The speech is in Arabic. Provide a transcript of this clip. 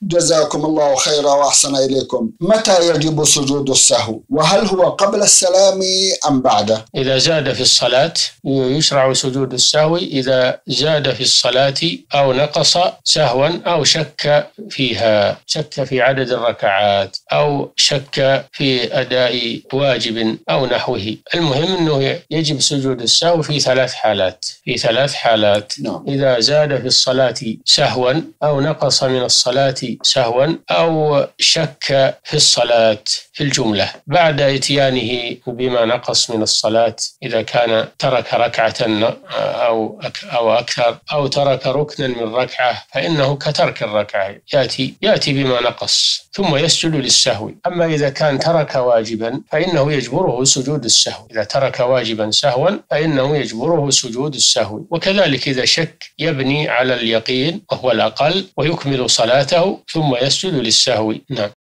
جزاكم الله خيرا وأحسن إليكم. متى يجب سجود السهو؟ وهل هو قبل السلام أم بعده؟ إذا زاد في الصلاة يشرع سجود السهو إذا زاد في الصلاة أو نقص سهوا أو شك فيها، شك في عدد الركعات أو شك في أداء واجب أو نحوه. المهم أنه يجب سجود السهو في ثلاث حالات. إذا زاد في الصلاة سهوا أو نقص من الصلاة سهوا أو شك في الصلاة في الجملة بعد إتيانه بما نقص من الصلاة، إذا كان ترك ركعة أو أكثر أو ترك ركنا من ركعة فإنه كترك الركعة، يأتي بما نقص ثم يسجد للسهو. أما إذا كان ترك واجبا فإنه يجبره سجود السهو، إذا ترك واجبا سهوا فإنه يجبره سجود السهو. وكذلك إذا شك يبني على اليقين وهو الأقل ويكمل صلاته ثم يسجد للسهو. نعم.